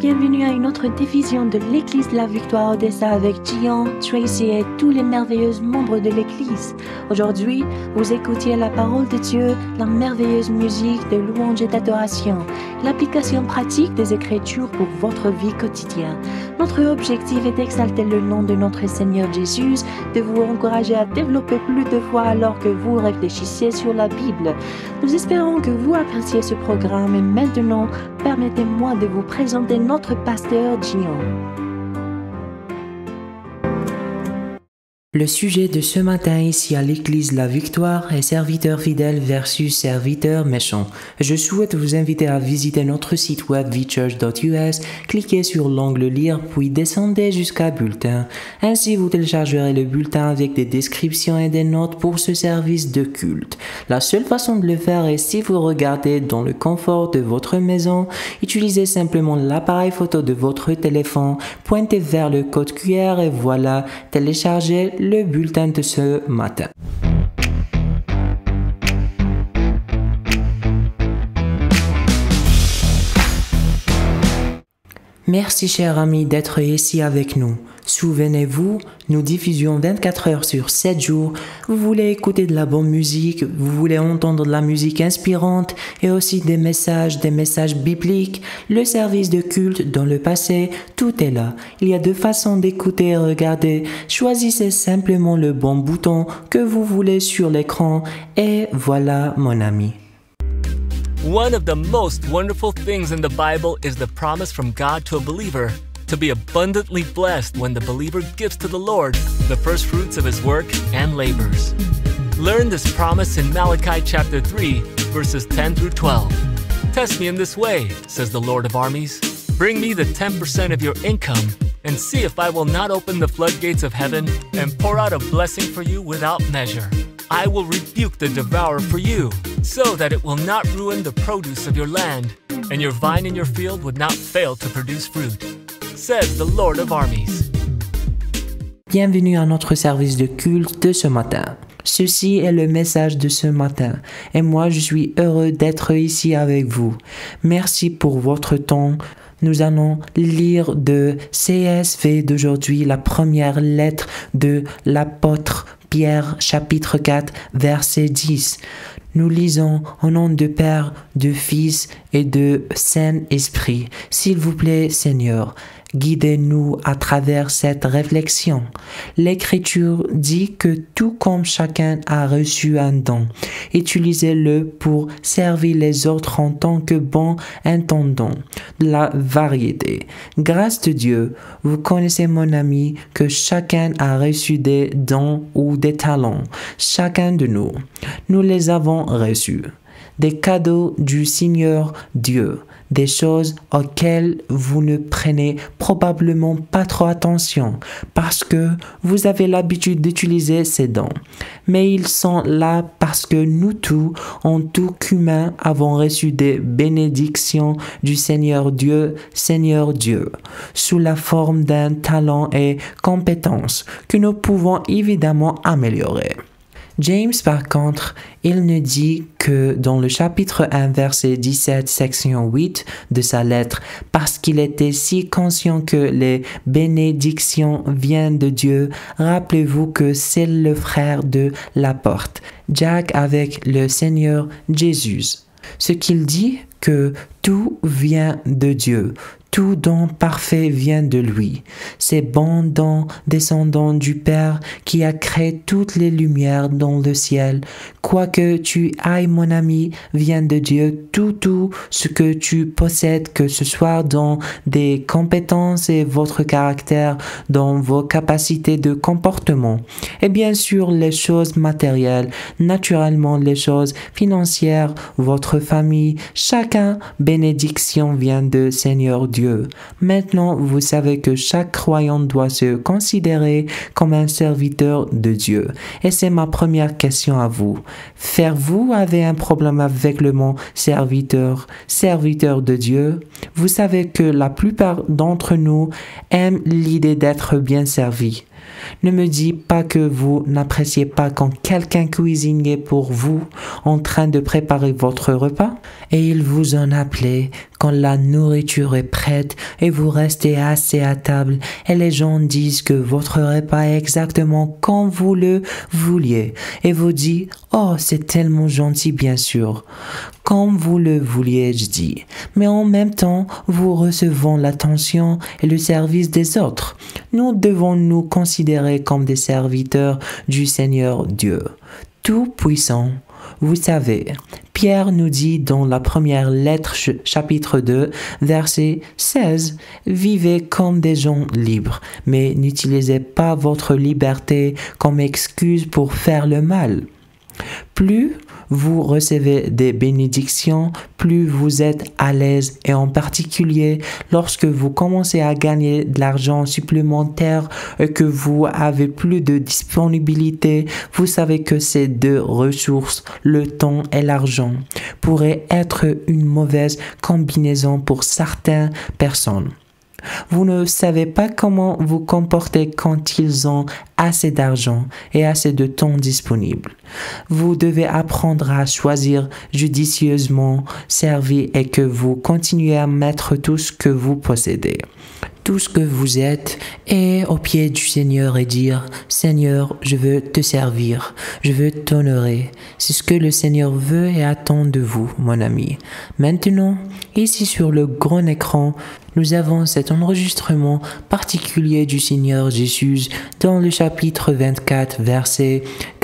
Bienvenue à une autre division de l'Église de la Victoire Odessa avec Gian, Tracy et tous les merveilleux membres de l'Église. Aujourd'hui, vous écoutiez la parole de Dieu, la merveilleuse musique de louange et d'adoration, l'application pratique des Écritures pour votre vie quotidienne. Notre objectif est d'exalter le nom de notre Seigneur Jésus, de vous encourager à développer plus de foi alors que vous réfléchissez sur la Bible. Nous espérons que vous appréciez ce programme et maintenant, permettez-moi de vous présenter notre pasteur Gian. Le sujet de ce matin ici à l'église La Victoire est serviteur fidèle versus serviteur méchant. Je souhaite vous inviter à visiter notre site web vchurch.us, cliquez sur l'onglet lire puis descendez jusqu'à bulletin. Ainsi vous téléchargerez le bulletin avec des descriptions et des notes pour ce service de culte. La seule façon de le faire est si vous regardez dans le confort de votre maison, utilisez simplement l'appareil photo de votre téléphone, pointez vers le code QR et voilà, téléchargez le bulletin de ce matin. Merci chers amis d'être ici avec nous. Souvenez-vous, nous diffusions 24 heures sur 7 jours. Vous voulez écouter de la bonne musique, vous voulez entendre de la musique inspirante et aussi des messages bibliques. Le service de culte dans le passé, tout est là. Il y a deux façons d'écouter et regarder. Choisissez simplement le bon bouton que vous voulez sur l'écran et voilà mon ami. One of the most wonderful things in the Bible is the promise from God to a believer to be abundantly blessed when the believer gives to the Lord the first fruits of his work and labors. Learn this promise in Malachi chapter 3, verses 10 through 12. Test me in this way, says the Lord of armies. Bring me the 10% of your income and see if I will not open the floodgates of heaven and pour out a blessing for you without measure. I will rebuke the devourer for you, so that it will not ruin the produce of your land, and your vine in your field would not fail to produce fruit, says the Lord of armies. Bienvenue à notre service de culte de ce matin. Ceci est le message de ce matin et moi je suis heureux d'être ici avec vous. Merci pour votre temps. Nous allons lire de CSV d'aujourd'hui la première lettre de l'apôtre Pierre, chapitre 4, verset 10. Nous lisons au nom du Père, du Fils et du Saint-Esprit. S'il vous plaît, Seigneur, guidez-nous à travers cette réflexion. L'Écriture dit que tout comme chacun a reçu un don, utilisez-le pour servir les autres en tant que bon intendant de la variété. Grâce de Dieu, vous connaissez mon ami que chacun a reçu des dons ou des talents. Chacun de nous, nous les avons reçus. Des cadeaux du Seigneur Dieu, des choses auxquelles vous ne prenez probablement pas trop attention parce que vous avez l'habitude d'utiliser ces dons. Mais ils sont là parce que nous tous, en tout qu'humains, avons reçu des bénédictions du Seigneur Dieu, sous la forme d'un talent et compétences que nous pouvons évidemment améliorer. James, par contre, il nous dit que dans le chapitre 1, verset 17, section 8 de sa lettre, parce qu'il était si conscient que les bénédictions viennent de Dieu, rappelez-vous que c'est le frère de l'apôtre, Jack avec le Seigneur Jésus. Ce qu'il dit que tout vient de Dieu. Tout don parfait vient de lui. Ces bons dons descendant du Père qui a créé toutes les lumières dans le ciel. Quoi que tu ailles, mon ami, vient de Dieu. Tout ce que tu possèdes, que ce soit dans des compétences et votre caractère, dans vos capacités de comportement. Et bien sûr, les choses matérielles, naturellement les choses financières, votre famille, chacun, bénédiction vient de Seigneur Dieu. Maintenant, vous savez que chaque croyant doit se considérer comme un serviteur de Dieu. Et c'est ma première question à vous. Vous avez un problème avec le mot serviteur de Dieu? Vous savez que la plupart d'entre nous aiment l'idée d'être bien servis. Ne me dis pas que vous n'appréciez pas quand quelqu'un cuisine pour vous en train de préparer votre repas et il vous en appelle quand la nourriture est prête et vous restez assis à table et les gens disent que votre repas est exactement comme vous le vouliez et vous dites « Oh, c'est tellement gentil bien sûr ». Comme vous le vouliez, je dis, mais en même temps, vous recevez l'attention et le service des autres. Nous devons nous considérer comme des serviteurs du Seigneur Dieu, Tout-Puissant. Vous savez, Pierre nous dit dans la première lettre, chapitre 2, verset 16, « Vivez comme des gens libres, mais n'utilisez pas votre liberté comme excuse pour faire le mal. » Plus vous recevez des bénédictions, plus vous êtes à l'aise et en particulier lorsque vous commencez à gagner de l'argent supplémentaire et que vous avez plus de disponibilité, vous savez que ces deux ressources, le temps et l'argent, pourraient être une mauvaise combinaison pour certaines personnes. Vous ne savez pas comment vous comporter quand ils ont assez d'argent et assez de temps disponible. Vous devez apprendre à choisir judicieusement, servir et que vous continuez à mettre tout ce que vous possédez, tout ce que vous êtes, et au pied du Seigneur et dire « Seigneur, je veux te servir, je veux t'honorer. » C'est ce que le Seigneur veut et attend de vous, mon ami. Maintenant, ici sur le grand écran, nous avons cet enregistrement particulier du Seigneur Jésus dans le chapitre 24, versets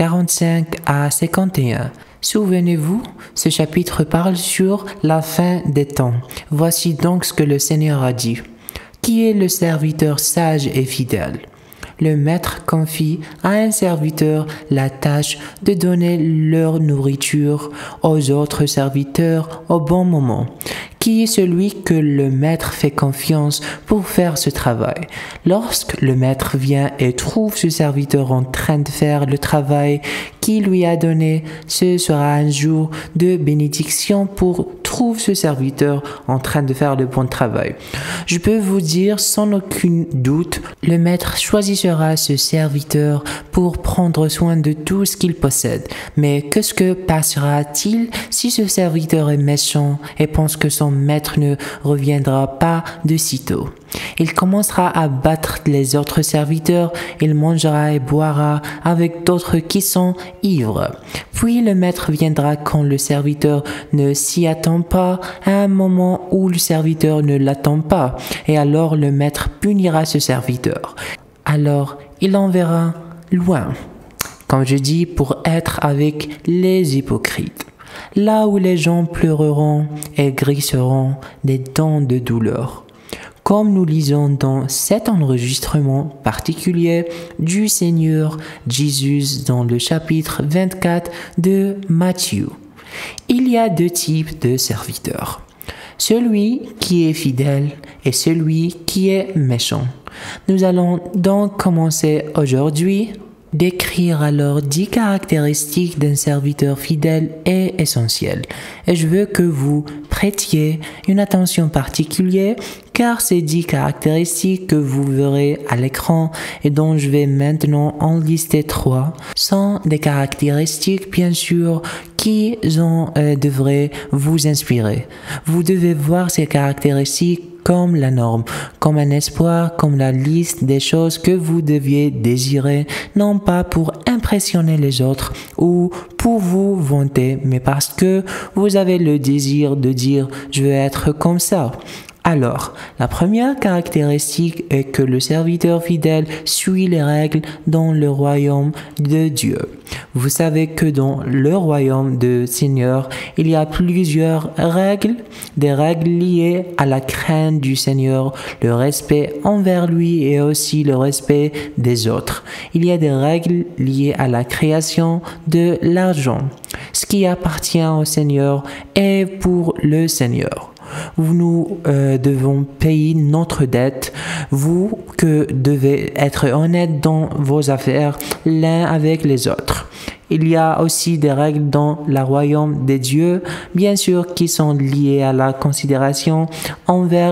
45 à 51. Souvenez-vous, ce chapitre parle sur la fin des temps. Voici donc ce que le Seigneur a dit. Qui est le serviteur sage et fidèle? Le maître confie à un serviteur la tâche de donner leur nourriture aux autres serviteurs au bon moment. Qui est celui que le maître fait confiance pour faire ce travail? Lorsque le maître vient et trouve ce serviteur en train de faire le travail qu'il lui a donné, ce sera un jour de bénédiction pour trouver ce serviteur en train de faire le bon travail. Je peux vous dire sans aucun doute, le maître choisira ce serviteur pour prendre soin de tout ce qu'il possède. Mais qu'est-ce que passera-t-il si ce serviteur est méchant et pense que son maître ne reviendra pas de sitôt? Il commencera à battre les autres serviteurs, il mangera et boira avec d'autres qui sont ivres. Puis le maître viendra quand le serviteur ne s'y attend pas, à un moment où le serviteur ne l'attend pas, et alors le maître punira ce serviteur. Alors il l'enverra loin, comme je dis, pour être avec les hypocrites, là où les gens pleureront et grisseront des dents de douleur. Comme nous lisons dans cet enregistrement particulier du Seigneur Jésus dans le chapitre 24 de Matthieu. Il y a deux types de serviteurs. Celui qui est fidèle et celui qui est méchant. Nous allons donc commencer aujourd'hui décrire alors 10 caractéristiques d'un serviteur fidèle et essentiel. Et je veux que vous prêtiez une attention particulière car ces 10 caractéristiques que vous verrez à l'écran et dont je vais maintenant en lister 3 sont des caractéristiques bien sûr qui devraient vous inspirer. Vous devez voir ces caractéristiques comme la norme, comme un espoir, comme la liste des choses que vous deviez désirer, non pas pour impressionner les autres ou pour vous vanter, mais parce que vous avez le désir de dire « je veux être comme ça ». Alors, la première caractéristique est que le serviteur fidèle suit les règles dans le royaume de Dieu. Vous savez que dans le royaume du Seigneur, il y a plusieurs règles, des règles liées à la crainte du Seigneur, le respect envers lui et aussi le respect des autres. Il y a des règles liées à la création de l'argent. Ce qui appartient au Seigneur est pour le Seigneur. Nous devons payer notre dette. Vous que devez être honnête dans vos affaires l'un avec les autres. Il y a aussi des règles dans le royaume des dieux, bien sûr, qui sont liées à la considération envers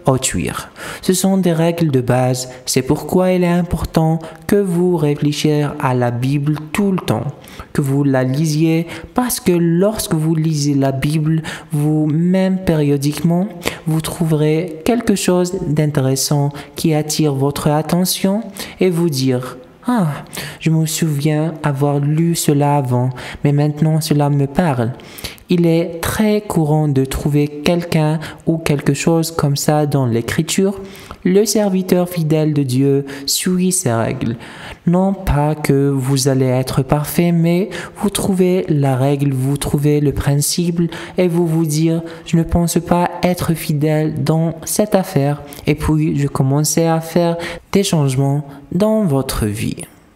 autrui. Ce sont des règles de base, c'est pourquoi il est important que vous réfléchissiez à la Bible tout le temps, que vous la lisiez, parce que lorsque vous lisez la Bible, vous-même périodiquement, vous trouverez quelque chose d'intéressant qui attire votre attention et vous dire « Ah, je me souviens avoir lu cela avant, mais maintenant cela me parle. » Il est très courant de trouver quelqu'un ou quelque chose comme ça dans l'Écriture. Le serviteur fidèle de Dieu suit ses règles. Non pas que vous allez être parfait, mais vous trouvez la règle, vous trouvez le principe et vous vous dire « Je ne pense pas être fidèle dans cette affaire. » Et puis, je commençais à faire des changements dans votre vie.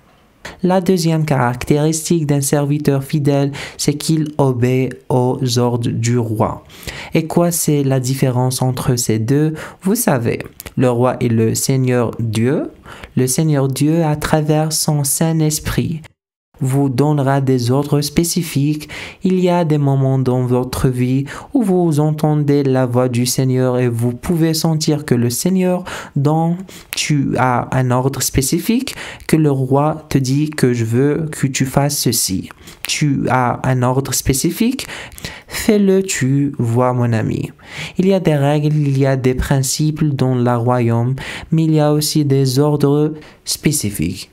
La deuxième caractéristique d'un serviteur fidèle, c'est qu'il obéit aux ordres du roi. Et quoi c'est la différence entre ces deux? Vous savez, le roi est le Seigneur Dieu. Le Seigneur Dieu, à travers son Saint-Esprit, vous donnera des ordres spécifiques. Il y a des moments dans votre vie où vous entendez la voix du Seigneur et vous pouvez sentir que le Seigneur, dont tu as un ordre spécifique, que le roi te dit que je veux que tu fasses ceci. Tu as un ordre spécifique, fais-le, tu vois mon ami. Il y a des règles, il y a des principes dans le royaume, mais il y a aussi des ordres spécifiques.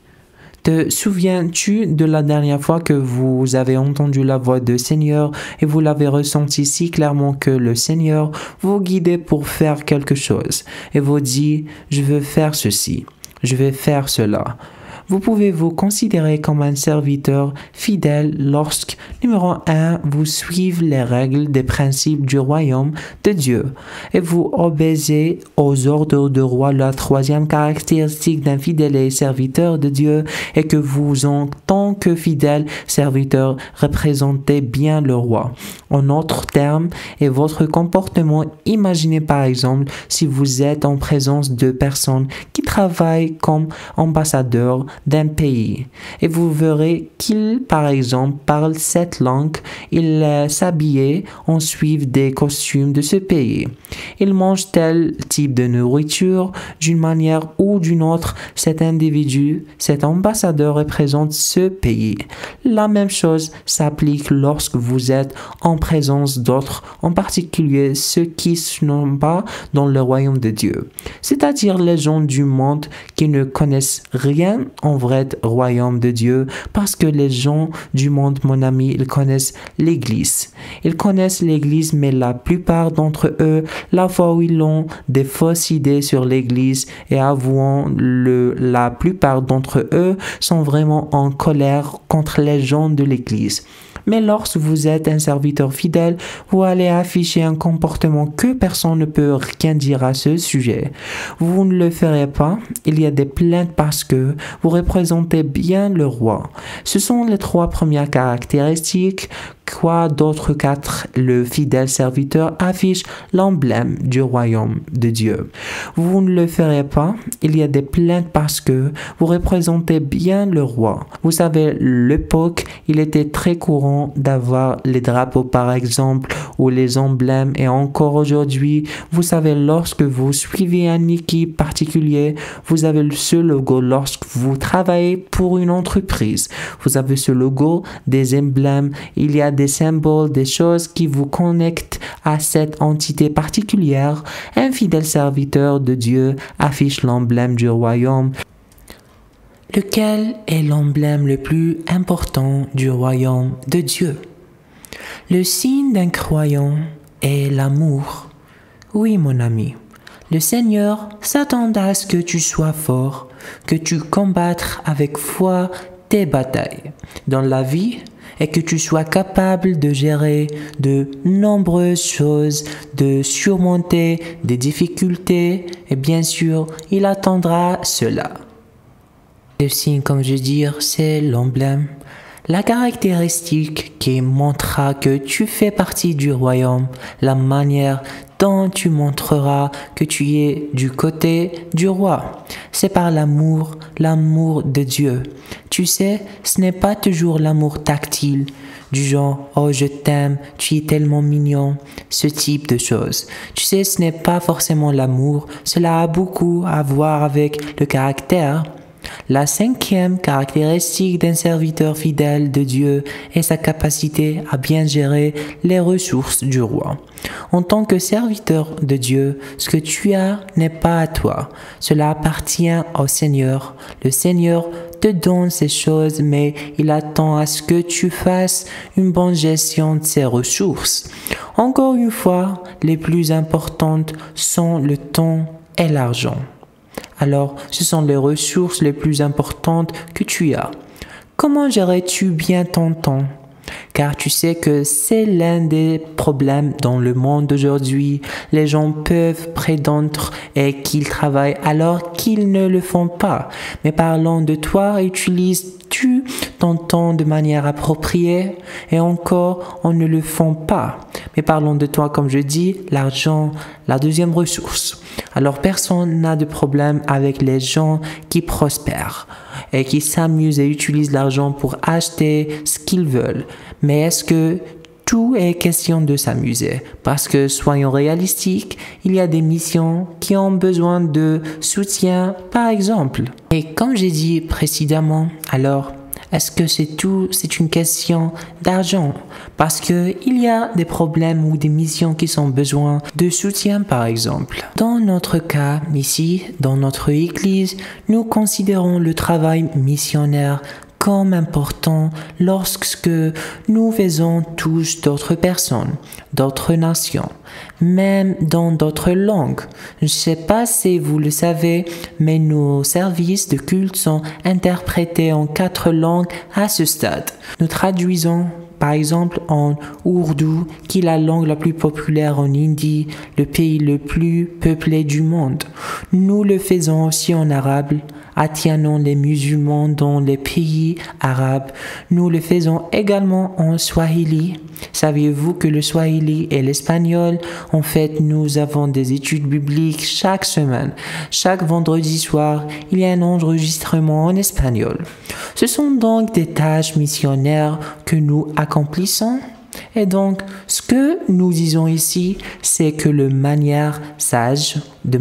Te souviens-tu de la dernière fois que vous avez entendu la voix du Seigneur et vous l'avez ressenti si clairement que le Seigneur vous guidait pour faire quelque chose et vous dit « Je veux faire ceci, je vais faire cela ». Vous pouvez vous considérer comme un serviteur fidèle lorsque, numéro 1, vous suivez les règles des principes du royaume de Dieu et vous obéissez aux ordres du roi. La troisième caractéristique d'un fidèle et serviteur de Dieu est que vous, en tant que fidèle serviteur, représentez bien le roi. En d'autres termes, et votre comportement, imaginez par exemple si vous êtes en présence de personnes qui travaillent comme ambassadeurs d'un pays et vous verrez qu'ils, par exemple, parlent cette langue, ils s'habillent, en suivent des costumes de ce pays. Ils mangent tel type de nourriture d'une manière ou d'une autre. Cet individu, cet ambassadeur représente ce pays. La même chose s'applique lorsque vous êtes en présence d'autres, en particulier ceux qui ne sont pas dans le royaume de Dieu, c'est-à-dire les gens du monde qui ne connaissent rien en vrai royaume de Dieu, parce que les gens du monde, mon ami, ils connaissent l'Église. Ils connaissent l'Église, mais la plupart d'entre eux, la fois où ils ont des fausses idées sur l'Église et avouons-le, la plupart d'entre eux sont vraiment en colère contre les gens de l'Église. Mais lorsque vous êtes un serviteur fidèle, vous allez afficher un comportement que personne ne peut rien dire à ce sujet. Vous ne le ferez pas. Il y a des plaintes parce que vous représentez bien le roi. Ce sont les trois premières caractéristiques. Quoi d'autre qu'être le fidèle serviteur affiche l'emblème du royaume de Dieu. Vous ne le ferez pas. Il y a des plaintes parce que vous représentez bien le roi. Vous savez, l'époque, il était très courant d'avoir les drapeaux par exemple ou les emblèmes et encore aujourd'hui, vous savez, lorsque vous suivez une équipe particulière, vous avez ce logo. Lorsque vous travaillez pour une entreprise, vous avez ce logo, des emblèmes, il y a des symboles, des choses qui vous connectent à cette entité particulière. Un fidèle serviteur de Dieu affiche l'emblème du royaume. Lequel est l'emblème le plus important du royaume de Dieu? Le signe d'un croyant est l'amour. Oui, mon ami. Le Seigneur s'attend à ce que tu sois fort, que tu combattes avec foi tes batailles dans la vie et que tu sois capable de gérer de nombreuses choses, de surmonter des difficultés et bien sûr, il attendra cela. Le signe, comme je dis, c'est l'emblème. La caractéristique qui montrera que tu fais partie du royaume, la manière dont tu montreras que tu es du côté du roi. C'est par l'amour de Dieu. Tu sais, ce n'est pas toujours l'amour tactile, du genre « Oh, je t'aime, tu es tellement mignon », ce type de choses. Tu sais, ce n'est pas forcément l'amour, cela a beaucoup à voir avec le caractère. La 5e caractéristique d'un serviteur fidèle de Dieu est sa capacité à bien gérer les ressources du roi. En tant que serviteur de Dieu, ce que tu as n'est pas à toi, cela appartient au Seigneur. Le Seigneur te donne ces choses, mais il attend à ce que tu fasses une bonne gestion de ces ressources. Encore une fois, les plus importantes sont le temps et l'argent. Alors, ce sont les ressources les plus importantes que tu as. Comment gérerais-tu bien ton temps? Car tu sais que c'est l'un des problèmes dans le monde d'aujourd'hui. Les gens peuvent prétendre qu'ils travaillent alors qu'ils ne le font pas. Mais parlons de toi, utilises-tu ton temps de manière appropriée? Et encore, on ne le fait pas. Mais parlons de toi, comme je dis, l'argent, la deuxième ressource. Alors personne n'a de problème avec les gens qui prospèrent et qui s'amusent et utilisent l'argent pour acheter ce qu'ils veulent. Mais est-ce que tout est question de s'amuser? Parce que soyons réalistiques, il y a des missions qui ont besoin de soutien, par exemple. Et comme j'ai dit précédemment, alors est-ce que c'est une question d'argent? Parce que il y a des problèmes ou des missions qui ont besoin de soutien, par exemple. Dans notre cas, ici, dans notre église, nous considérons le travail missionnaire comme important lorsque nous faisons tous d'autres personnes, d'autres nations, même dans d'autres langues. Je ne sais pas si vous le savez, mais nos services de culte sont interprétés en 4 langues à ce stade. Nous traduisons par exemple en ourdou, qui est la langue la plus populaire en Inde, le pays le plus peuplé du monde. Nous le faisons aussi en arabe, attirant les musulmans dans les pays arabes. Nous le faisons également en swahili. Saviez-vous que le swahili et l'espagnol, en fait, nous avons des études bibliques chaque semaine. Chaque vendredi soir, il y a un enregistrement en espagnol. Ce sont donc des tâches missionnaires que nous accomplissons. Et donc, ce que nous disons ici, c'est que de manière sage,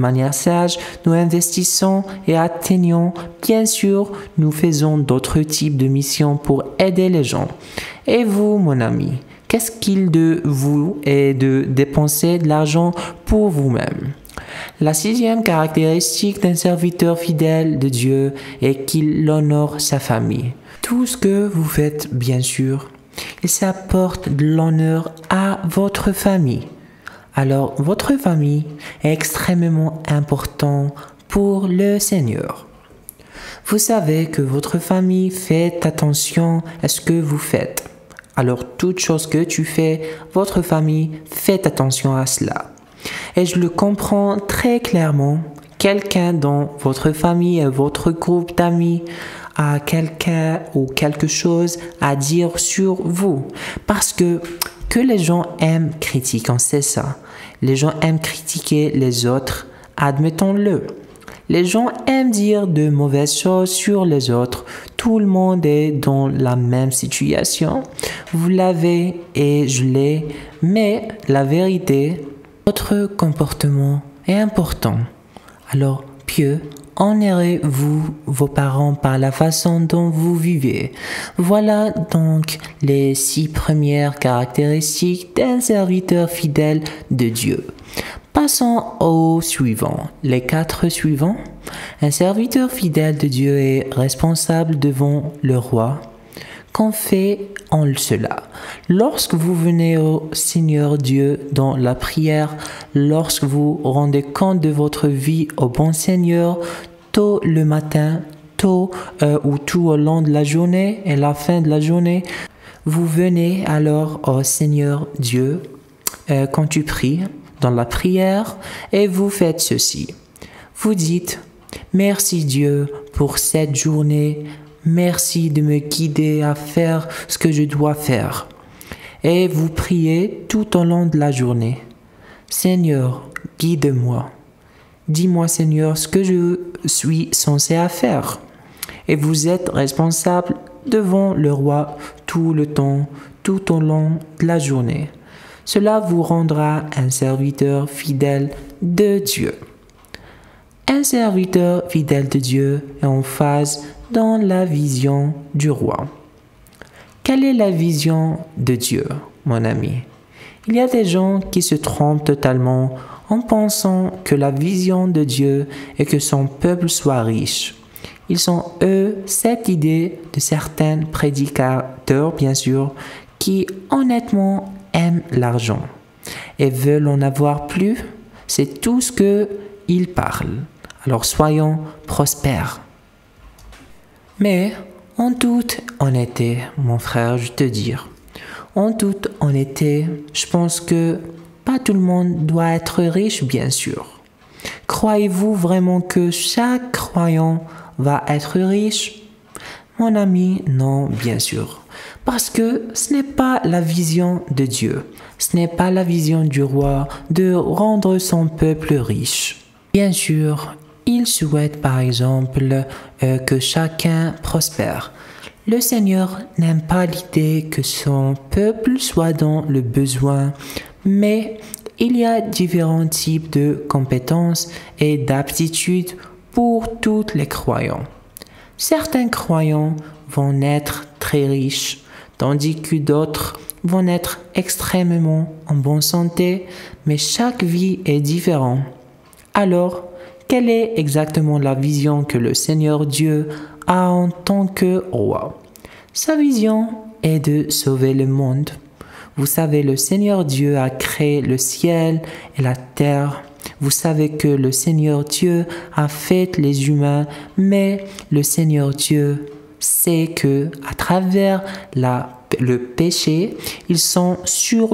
nous investissons et atteignons. Bien sûr, nous faisons d'autres types de missions pour aider les gens. Et vous, mon ami, qu'est-ce qu'il de vous est de dépenser de l'argent pour vous-même? La 6e caractéristique d'un serviteur fidèle de Dieu est qu'il honore sa famille. Tout ce que vous faites, bien sûr, il s'apporte de l'honneur à votre famille. Alors, votre famille est extrêmement importante pour le Seigneur. Vous savez que votre famille fait attention à ce que vous faites. Alors, toute chose que tu fais, votre famille fait attention à cela. Et je le comprends très clairement. Quelqu'un dans votre famille et votre groupe d'amis a quelqu'un ou quelque chose à dire sur vous. Parce que les gens aiment critiquer, on sait ça. Les gens aiment critiquer les autres, admettons-le. Les gens aiment dire de mauvaises choses sur les autres. Tout le monde est dans la même situation. Vous l'avez et je l'ai. Mais la vérité, votre comportement est important. Alors, pieux, honorez-vous vos parents par la façon dont vous vivez. Voilà donc les 6 premières caractéristiques d'un serviteur fidèle de Dieu. Passons au suivant, les 4 suivants. Un serviteur fidèle de Dieu est responsable devant le roi. Qu'en fait-on cela? Lorsque vous venez au Seigneur Dieu dans la prière, lorsque vous rendez compte de votre vie au bon Seigneur, tôt le matin, ou tout au long de la journée et la fin de la journée, vous venez alors au Seigneur Dieu quand tu pries dans la prière et vous faites ceci. Vous dites, merci Dieu pour cette journée. Merci de me guider à faire ce que je dois faire. Et vous priez tout au long de la journée. Seigneur, guide-moi. Dis-moi, Seigneur, ce que je suis censé faire. Et vous êtes responsable devant le roi tout le temps, tout au long de la journée. Cela vous rendra un serviteur fidèle de Dieu. Un serviteur fidèle de Dieu est en phase dans la vision du roi. Quelle est la vision de Dieu, mon ami? Il y a des gens qui se trompent totalement en pensant que la vision de Dieu est que son peuple soit riche. Ils ont, cette idée de certains prédicateurs, bien sûr, qui honnêtement aiment l'argent et veulent en avoir plus. C'est tout ce qu'ils parlent. Alors soyons prospères. Mais en toute honnêteté, mon frère, je te dis, en toute honnêteté, je pense que pas tout le monde doit être riche, bien sûr. Croyez-vous vraiment que chaque croyant va être riche? Mon ami, non, bien sûr. Parce que ce n'est pas la vision de Dieu. Ce n'est pas la vision du roi de rendre son peuple riche. Bien sûr, il souhaite par exemple que chacun prospère. Le Seigneur n'aime pas l'idée que son peuple soit dans le besoin, mais il y a différents types de compétences et d'aptitudes pour tous les croyants. Certains croyants vont naître très riches, tandis que d'autres vont être extrêmement en bonne santé, mais chaque vie est différente. Alors, quelle est exactement la vision que le Seigneur Dieu a en tant que roi? Sa vision est de sauver le monde. Vous savez, le Seigneur Dieu a créé le ciel et la terre. Vous savez que le Seigneur Dieu a fait les humains, mais le Seigneur Dieu sait que à travers le péché, ils sont sur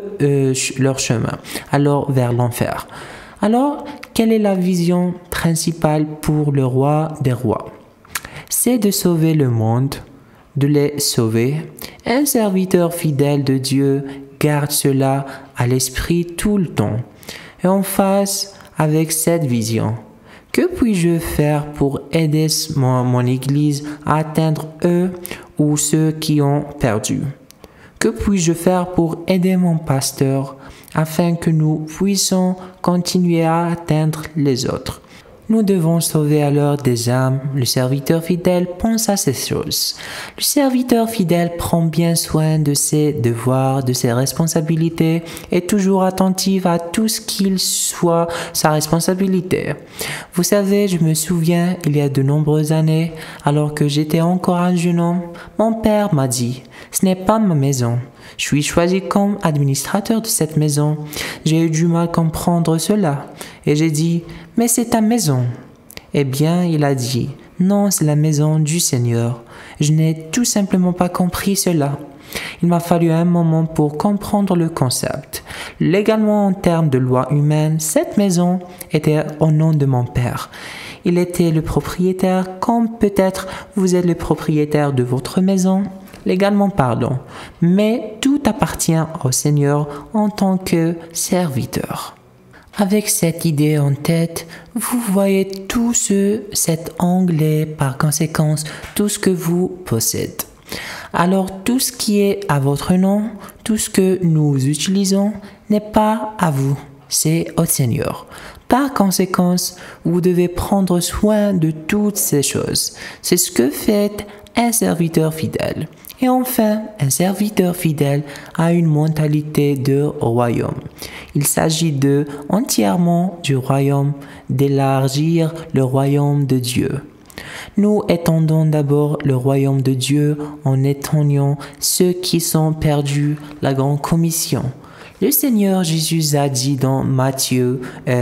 leur chemin, alors vers l'enfer. Alors, quelle est la vision principale pour le roi des rois? C'est de sauver le monde, de les sauver. Un serviteur fidèle de Dieu garde cela à l'esprit tout le temps. Et en face avec cette vision, que puis-je faire pour aider mon Église à atteindre eux ou ceux qui ont perdu? Que puis-je faire pour aider mon pasteur afin que nous puissions continuer à atteindre les autres? Nous devons sauver alors des âmes. Le serviteur fidèle pense à ces choses. Le serviteur fidèle prend bien soin de ses devoirs, de ses responsabilités, est toujours attentif à tout ce qu'il soit sa responsabilité. Vous savez, je me souviens, il y a de nombreuses années, alors que j'étais encore un jeune homme, mon père m'a dit « Ce n'est pas ma maison. Je suis choisi comme administrateur de cette maison. » J'ai eu du mal à comprendre cela. Et j'ai dit « Mais c'est ta maison. » Eh bien, il a dit « Non, c'est la maison du Seigneur. » Je n'ai tout simplement pas compris cela. Il m'a fallu un moment pour comprendre le concept. Légalement, en termes de loi humaine, cette maison était au nom de mon père. Il était le propriétaire, comme peut-être vous êtes le propriétaire de votre maison. Légalement parlant, mais tout appartient au Seigneur en tant que serviteur. Avec cette idée en tête, vous voyez tout cet angle et par conséquent tout ce que vous possédez. Alors tout ce qui est à votre nom, tout ce que nous utilisons n'est pas à vous, c'est au Seigneur. Par conséquent, vous devez prendre soin de toutes ces choses. C'est ce que fait un serviteur fidèle. Et enfin, un serviteur fidèle a une mentalité de royaume. Il s'agit entièrement du royaume, d'élargir le royaume de Dieu. Nous étendons d'abord le royaume de Dieu en éteignant ceux qui sont perdus, la grande commission. Le Seigneur Jésus a dit dans Matthieu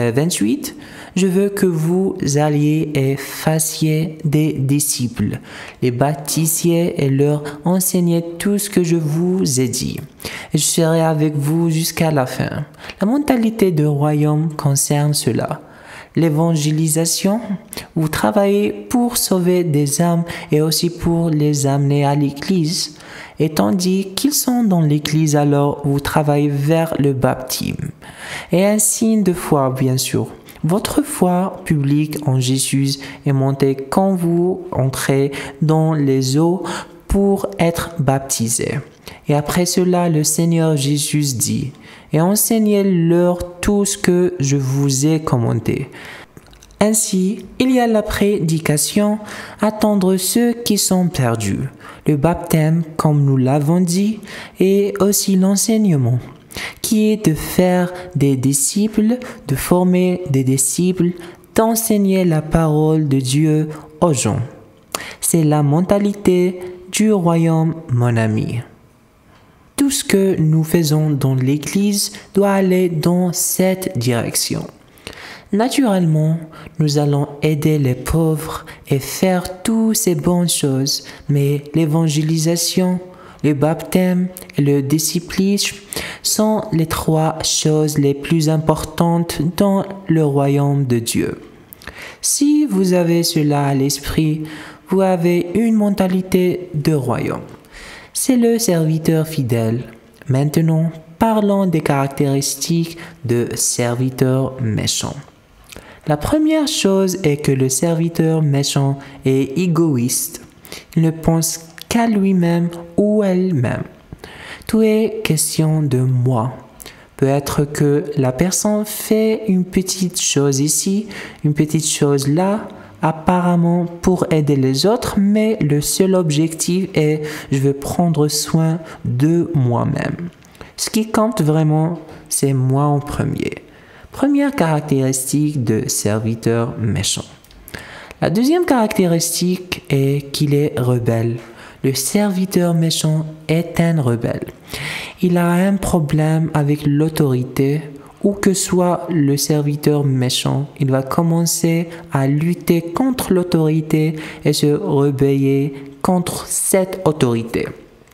28, « Je veux que vous alliez et fassiez des disciples, les baptisiez et leur enseignez tout ce que je vous ai dit. Et je serai avec vous jusqu'à la fin. » La mentalité de royaume concerne cela. L'évangélisation, vous travaillez pour sauver des âmes et aussi pour les amener à l'église. Et tandis qu'ils sont dans l'église, alors vous travaillez vers le baptême. Et un signe de foi, bien sûr. Votre foi publique en Jésus est montée quand vous entrez dans les eaux pour être baptisé. Et après cela, le Seigneur Jésus dit, « Et enseignez-leur tout ce que je vous ai commandé. » Ainsi, il y a la prédication, attendre ceux qui sont perdus, le baptême, comme nous l'avons dit, et aussi l'enseignement, qui est de faire des disciples, de former des disciples, d'enseigner la parole de Dieu aux gens. C'est la mentalité du royaume, mon ami. Tout ce que nous faisons dans l'Église doit aller dans cette direction. Naturellement, nous allons aider les pauvres et faire toutes ces bonnes choses, mais l'évangélisation, le baptême et le disciplisme sont les trois choses les plus importantes dans le royaume de Dieu. Si vous avez cela à l'esprit, vous avez une mentalité de royaume. C'est le serviteur fidèle. Maintenant, parlons des caractéristiques de serviteur méchant. La première chose est que le serviteur méchant est égoïste. Il ne pense qu'à lui-même ou elle-même. Tout est question de moi. Peut-être que la personne fait une petite chose ici, une petite chose là, apparemment pour aider les autres, mais le seul objectif est je veux prendre soin de moi-même. Ce qui compte vraiment, c'est moi en premier. Première caractéristique de serviteur méchant. La deuxième caractéristique est qu'il est rebelle. Le serviteur méchant est un rebelle. Il a un problème avec l'autorité. Où que soit le serviteur méchant, il va commencer à lutter contre l'autorité et se rebeller contre cette autorité.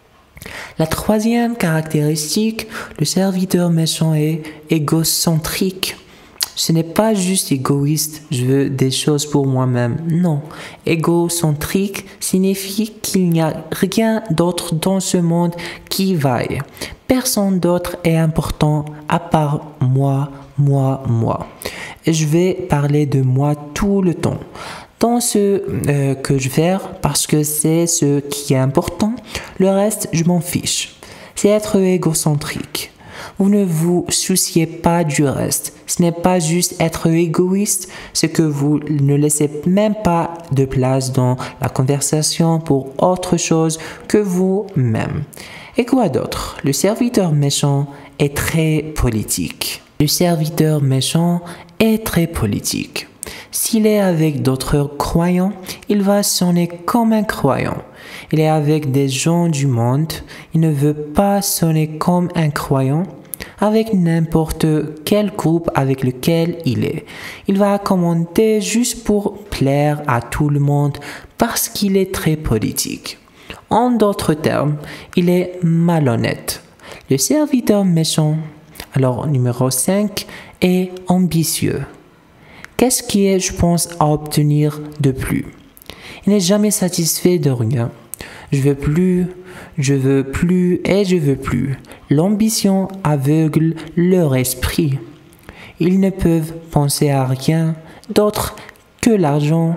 La troisième caractéristique, le serviteur méchant est égocentrique. Ce n'est pas juste égoïste, je veux des choses pour moi-même. Non, égocentrique signifie qu'il n'y a rien d'autre dans ce monde qui vaille. Personne d'autre est important à part moi. Et je vais parler de moi tout le temps. Dans ce que je vais faire, parce que c'est ce qui est important, le reste, je m'en fiche. C'est être égocentrique. Vous ne vous souciez pas du reste. Ce n'est pas juste être égoïste, c'est que vous ne laissez même pas de place dans la conversation pour autre chose que vous-même. Et quoi d'autre? Le serviteur méchant est très politique. Le serviteur méchant est très politique. S'il est avec d'autres croyants, il va sonner comme un croyant. Il est avec des gens du monde, il ne veut pas sonner comme un croyant avec n'importe quel groupe avec lequel il est. Il va commenter juste pour plaire à tout le monde parce qu'il est très politique. En d'autres termes, il est malhonnête. Le serviteur méchant, alors numéro 5, est ambitieux. Qu'est-ce qui est, je pense, à obtenir de plus? Il n'est jamais satisfait de rien. Je veux plus et je veux plus. L'ambition aveugle leur esprit. Ils ne peuvent penser à rien d'autre que l'argent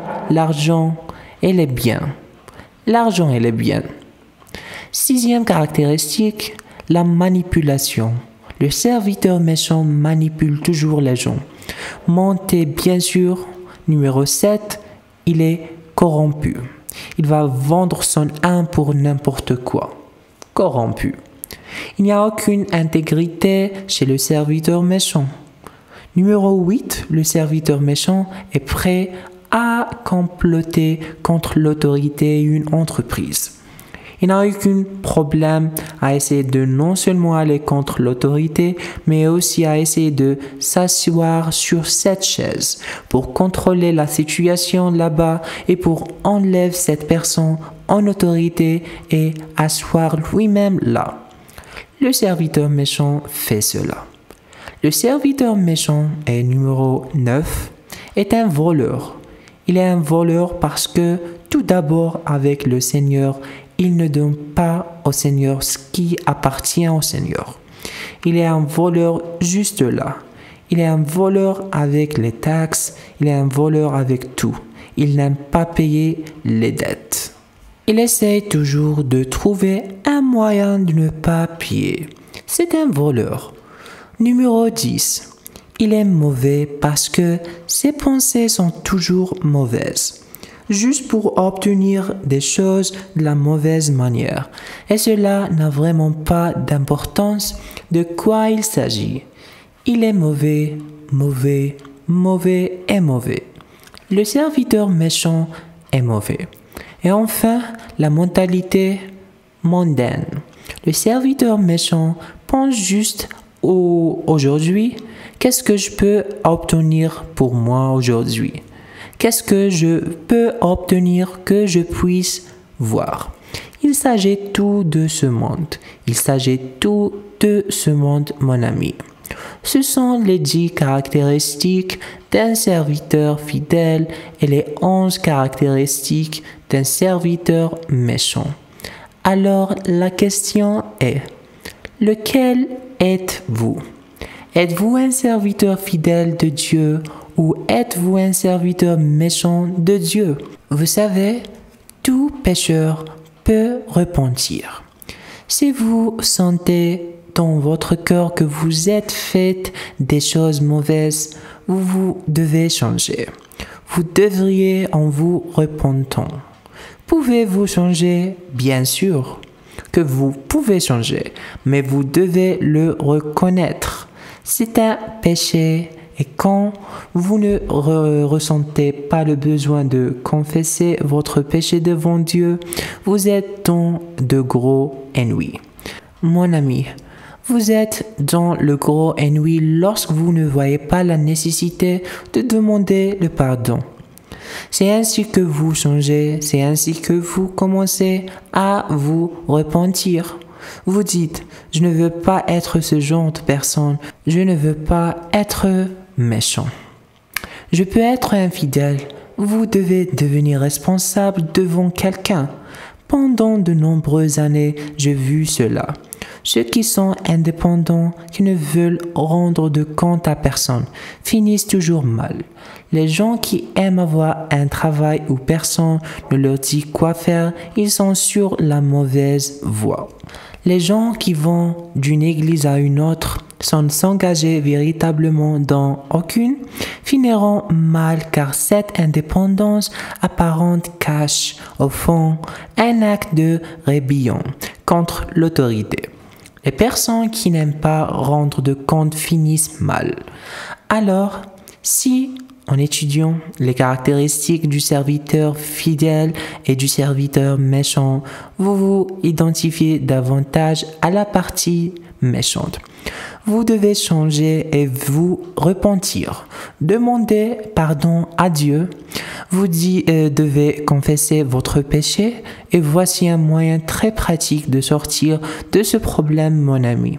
et les biens. L'argent et les biens. Sixième caractéristique, la manipulation. Le serviteur méchant manipule toujours les gens. Montez bien sûr, numéro 7, il est corrompu. Il va vendre son âme pour n'importe quoi. Corrompu. Il n'y a aucune intégrité chez le serviteur méchant. Numéro 8, le serviteur méchant est prêt à comploter contre l'autorité et une entreprise. Il n'a aucun problème à essayer de non seulement aller contre l'autorité, mais aussi à essayer de s'asseoir sur cette chaise pour contrôler la situation là-bas et pour enlever cette personne en autorité et asseoir lui-même là. Le serviteur méchant fait cela. Le serviteur méchant est numéro 9 est un voleur. Il est un voleur parce que tout d'abord avec le Seigneur, il ne donne pas au Seigneur ce qui appartient au Seigneur. Il est un voleur juste là. Il est un voleur avec les taxes, il est un voleur avec tout. Il n'aime pas payer les dettes. Il essaie toujours de trouver un moyen de ne pas payer. C'est un voleur. Numéro 10. Il est mauvais parce que ses pensées sont toujours mauvaises, juste pour obtenir des choses de la mauvaise manière. Et cela n'a vraiment pas d'importance de quoi il s'agit. Il est mauvais, mauvais, mauvais et mauvais. Le serviteur méchant est mauvais. Et enfin, la mentalité mondaine. Le serviteur méchant pense juste aujourd'hui, qu'est-ce que je peux obtenir pour moi aujourd'hui? Qu'est-ce que je peux obtenir que je puisse voir? Il s'agit tout de ce monde. Il s'agit tout de ce monde, mon ami. Ce sont les 10 caractéristiques d'un serviteur fidèle et les 11 caractéristiques d'un serviteur méchant. Alors la question est, lequel êtes-vous? Êtes-vous un serviteur fidèle de Dieu ou êtes-vous un serviteur méchant de Dieu? Vous savez, tout pécheur peut repentir. Si vous sentez dans votre cœur que vous êtes fait des choses mauvaises, vous devez changer. Vous devriez en vous repentant. Pouvez-vous changer? Bien sûr que vous pouvez changer, mais vous devez le reconnaître. C'est un péché et quand vous ne ressentez pas le besoin de confesser votre péché devant Dieu, vous êtes dans de gros ennuis. Mon ami, vous êtes dans le gros ennui lorsque vous ne voyez pas la nécessité de demander le pardon. C'est ainsi que vous changez, c'est ainsi que vous commencez à vous repentir. Vous dites, je ne veux pas être ce genre de personne, je ne veux pas être méchant. Je peux être infidèle, vous devez devenir responsable devant quelqu'un. Pendant de nombreuses années, j'ai vu cela. Ceux qui sont indépendants, qui ne veulent rendre de compte à personne, finissent toujours mal. Les gens qui aiment avoir un travail où personne ne leur dit quoi faire, ils sont sur la mauvaise voie. Les gens qui vont d'une église à une autre sans s'engager véritablement dans aucune, finiront mal car cette indépendance apparente cache, au fond, un acte de rébellion contre l'autorité. Les personnes qui n'aiment pas rendre de compte finissent mal. Alors, si en étudiant les caractéristiques du serviteur fidèle et du serviteur méchant, vous vous identifiez davantage à la partie méchante. Vous devez changer et vous repentir. Demandez pardon à Dieu. Vous devez confesser votre péché et voici un moyen très pratique de sortir de ce problème, mon ami.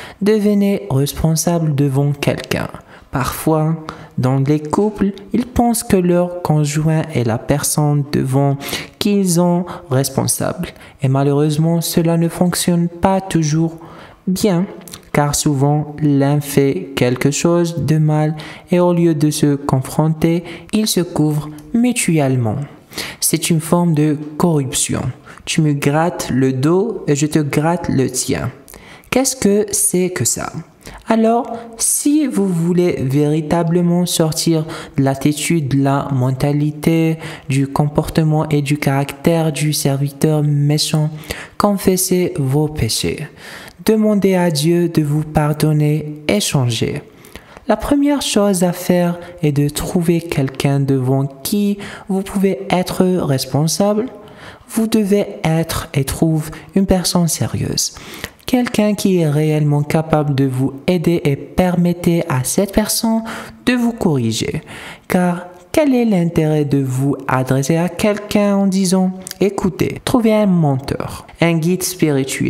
Devenez responsable devant quelqu'un. Parfois, dans les couples, ils pensent que leur conjoint est la personne devant qui ils sont responsables. Et malheureusement, cela ne fonctionne pas toujours bien, car souvent l'un fait quelque chose de mal et au lieu de se confronter, ils se couvrent mutuellement. C'est une forme de corruption. Tu me grattes le dos et je te gratte le tien. Qu'est-ce que c'est que ça? Alors, si vous voulez véritablement sortir de l'attitude, de la mentalité, du comportement et du caractère du serviteur méchant, confessez vos péchés. Demandez à Dieu de vous pardonner et changer. La première chose à faire est de trouver quelqu'un devant qui vous pouvez être responsable. Vous devez être et trouver une personne sérieuse. Quelqu'un qui est réellement capable de vous aider et permettez à cette personne de vous corriger. Car quel est l'intérêt de vous adresser à quelqu'un en disant « Écoutez, trouvez un mentor, un guide spirituel,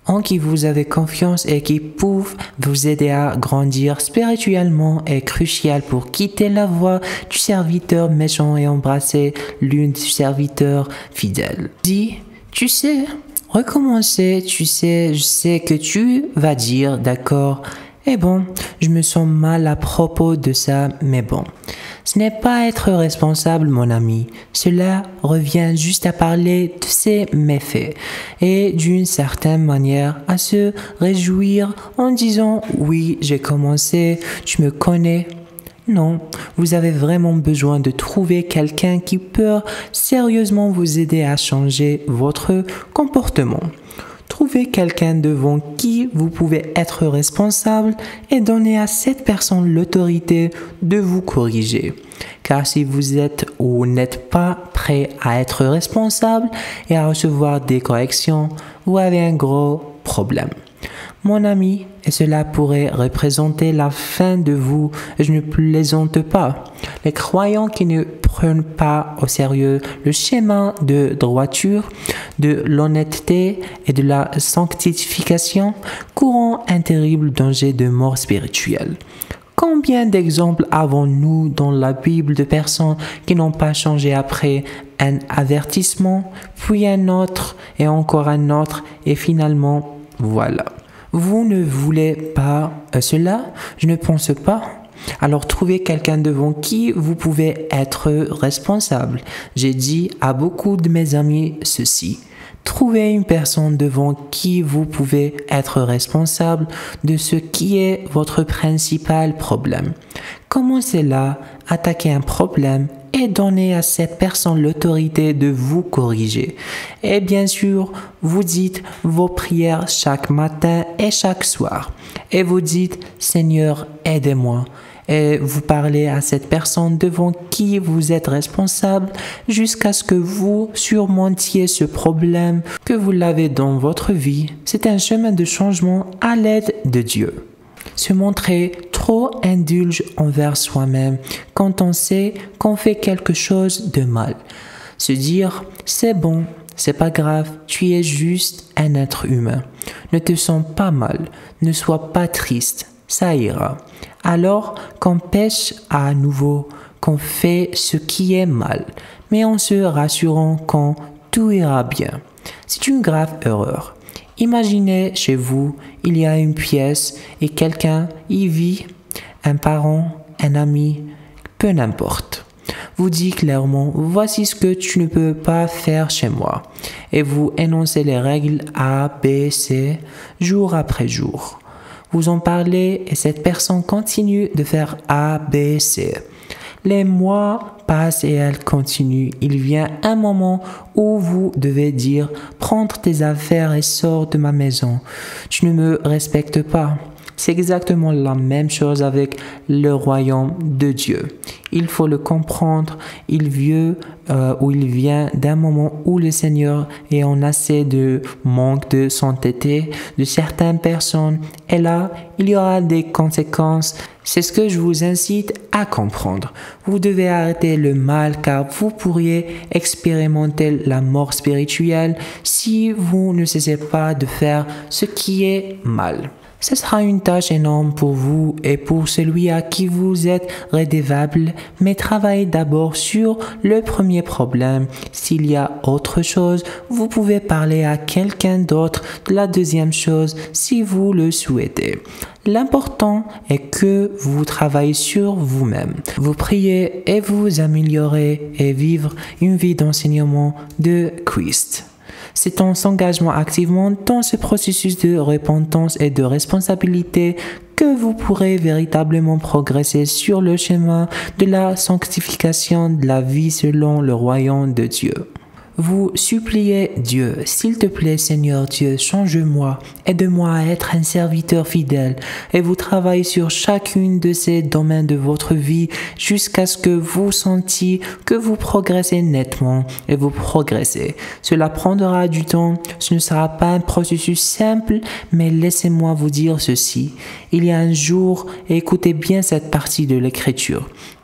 en qui vous avez confiance et qui peuvent vous aider à grandir spirituellement est crucial pour quitter la voie du serviteur méchant et embrasser l'une du serviteur fidèle. Dis, tu sais, recommencer, je sais que tu vas dire, d'accord, et bon, je me sens mal à propos de ça, mais bon. Ce n'est pas être responsable, mon ami. Cela revient juste à parler de ses méfaits et d'une certaine manière à se réjouir en disant « Oui, j'ai commencé, tu me connais ». Non, vous avez vraiment besoin de trouver quelqu'un qui peut sérieusement vous aider à changer votre comportement. Trouvez quelqu'un devant qui vous pouvez être responsable et donnez à cette personne l'autorité de vous corriger. Car si vous êtes ou n'êtes pas prêt à être responsable et à recevoir des corrections, vous avez un gros problème. Mon ami, et cela pourrait représenter la fin de vous, je ne plaisante pas. Les croyants qui ne prennent pas au sérieux le chemin de droiture, de l'honnêteté et de la sanctification courent un terrible danger de mort spirituelle. Combien d'exemples avons-nous dans la Bible de personnes qui n'ont pas changé après un avertissement, puis un autre et encore un autre et finalement, voilà. Vous ne voulez pas cela? Je ne pense pas. Alors trouvez quelqu'un devant qui vous pouvez être responsable. J'ai dit à beaucoup de mes amis ceci. Trouvez une personne devant qui vous pouvez être responsable de ce qui est votre principal problème. Commencez là, attaquez un problème et donnez à cette personne l'autorité de vous corriger. Et bien sûr, vous dites vos prières chaque matin et chaque soir. Et vous dites, Seigneur, aidez-moi. Et vous parlez à cette personne devant qui vous êtes responsable jusqu'à ce que vous surmontiez ce problème que vous l'avez dans votre vie. C'est un chemin de changement à l'aide de Dieu. Se montrer trop indulge envers soi-même quand on sait qu'on fait quelque chose de mal. Se dire, c'est bon, c'est pas grave, tu es juste un être humain. Ne te sens pas mal, ne sois pas triste, ça ira. Alors qu'on pêche à nouveau, qu'on fait ce qui est mal, mais en se rassurant quand tout ira bien. C'est une grave erreur. Imaginez chez vous, il y a une pièce et quelqu'un y vit, un parent, un ami, peu n'importe. Vous dit clairement, voici ce que tu ne peux pas faire chez moi. Et vous énoncez les règles A, B, C, jour après jour. Vous en parlez et cette personne continue de faire A, B, C. Les mois passent et elle continue. Il vient un moment où vous devez dire « Prends tes affaires et sors de ma maison. Tu ne me respectes pas. » C'est exactement la même chose avec le royaume de Dieu. Il faut le comprendre. Il vient d'un moment où le Seigneur est en assez de manque de sainteté de certaines personnes. Et là, il y aura des conséquences. C'est ce que je vous incite à comprendre. Vous devez arrêter le mal car vous pourriez expérimenter la mort spirituelle si vous ne cessez pas de faire ce qui est mal. Ce sera une tâche énorme pour vous et pour celui à qui vous êtes redevable, mais travaillez d'abord sur le premier problème. S'il y a autre chose, vous pouvez parler à quelqu'un d'autre de la deuxième chose si vous le souhaitez. L'important est que vous travaillez sur vous-même. Vous priez et vous améliorez et vivre une vie d'enseignement de Christ. C'est en s'engageant activement dans ce processus de repentance et de responsabilité que vous pourrez véritablement progresser sur le chemin de la sanctification de la vie selon le royaume de Dieu. Vous suppliez Dieu, s'il te plaît Seigneur Dieu, change-moi, aide-moi à être un serviteur fidèle et vous travaillez sur chacune de ces domaines de votre vie jusqu'à ce que vous sentiez que vous progressez nettement et vous progressez. Cela prendra du temps, ce ne sera pas un processus simple, mais laissez-moi vous dire ceci. Il y a un jour, et écoutez bien cette partie de l'écriture.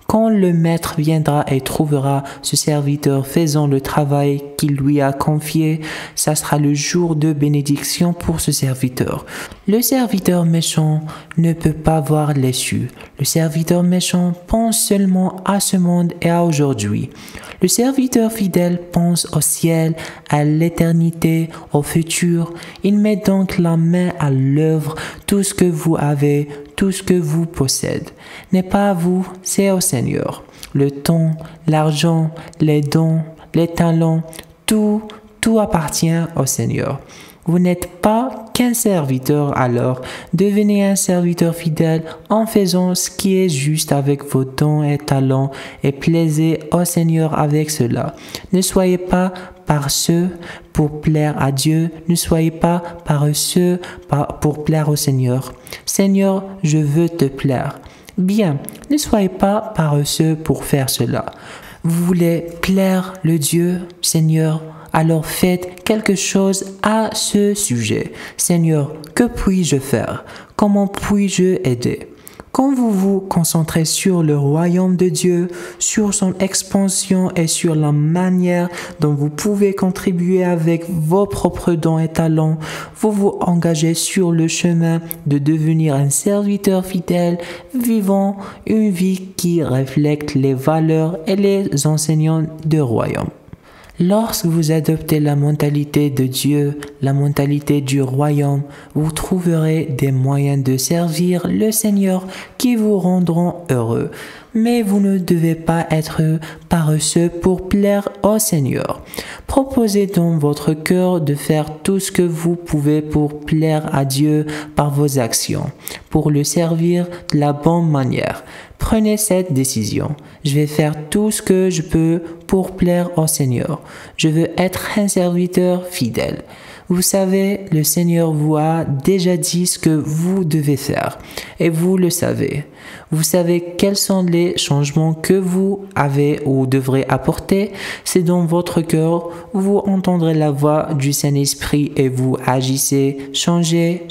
Quand le maître viendra et trouvera ce serviteur faisant le travail qu'il lui a confié, ça sera le jour de bénédiction pour ce serviteur. Le serviteur méchant ne peut pas voir l'issue. Le serviteur méchant pense seulement à ce monde et à aujourd'hui. Le serviteur fidèle pense au ciel, à l'éternité, au futur. Il met donc la main à l'œuvre. Tout ce que vous avez, tout ce que vous possédez, n'est pas à vous, c'est au Seigneur. Le temps, l'argent, les dons, les talents, tout appartient au Seigneur. Vous n'êtes pas qu'un serviteur alors, devenez un serviteur fidèle en faisant ce qui est juste avec vos dons et talents et plaisez au Seigneur avec cela. Ne soyez pas paresseux pour plaire à Dieu, ne soyez pas paresseux pour plaire au Seigneur. Seigneur, je veux te plaire. Bien, ne soyez pas paresseux pour faire cela. Vous voulez plaire le Dieu, Seigneur, alors faites quelque chose à ce sujet. Seigneur, que puis-je faire? Comment puis-je aider? Quand vous vous concentrez sur le royaume de Dieu, sur son expansion et sur la manière dont vous pouvez contribuer avec vos propres dons et talents, vous vous engagez sur le chemin de devenir un serviteur fidèle, vivant une vie qui reflète les valeurs et les enseignements du royaume. Lorsque vous adoptez la mentalité de Dieu, la mentalité du royaume, vous trouverez des moyens de servir le Seigneur qui vous rendront heureux. Mais vous ne devez pas être paresseux pour plaire au Seigneur. Proposez dans votre cœur de faire tout ce que vous pouvez pour plaire à Dieu par vos actions, pour le servir de la bonne manière. Prenez cette décision. Je vais faire tout ce que je peux pour plaire au Seigneur. Je veux être un serviteur fidèle. Vous savez, le Seigneur vous a déjà dit ce que vous devez faire et vous le savez. Vous savez quels sont les changements que vous avez ou devrez apporter. C'est dans votre cœur, vous entendrez la voix du Saint-Esprit et vous agissez, changez.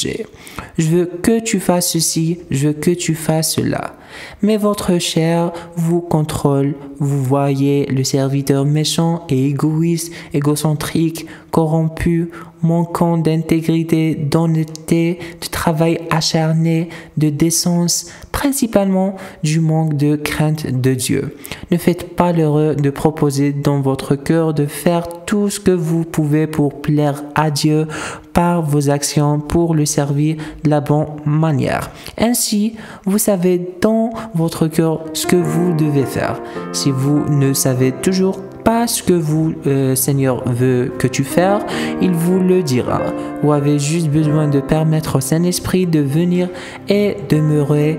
Je veux que tu fasses ceci, je veux que tu fasses cela. Mais votre chair vous contrôle. Vous voyez le serviteur méchant et égoïste, égocentrique, corrompu, manquant d'intégrité, d'honnêteté, de travail acharné, de décence, principalement du manque de crainte de Dieu. Ne faites pas l'erreur de proposer dans votre cœur de faire tout ce que vous pouvez pour plaire à Dieu par vos actions pour le servir de la bonne manière. Ainsi, vous savez dans votre cœur ce que vous devez faire. Si vous ne savez toujours pas ce que vous, Seigneur, veut que tu fasses, il vous le dira. Vous avez juste besoin de permettre au Saint-Esprit de venir et demeurer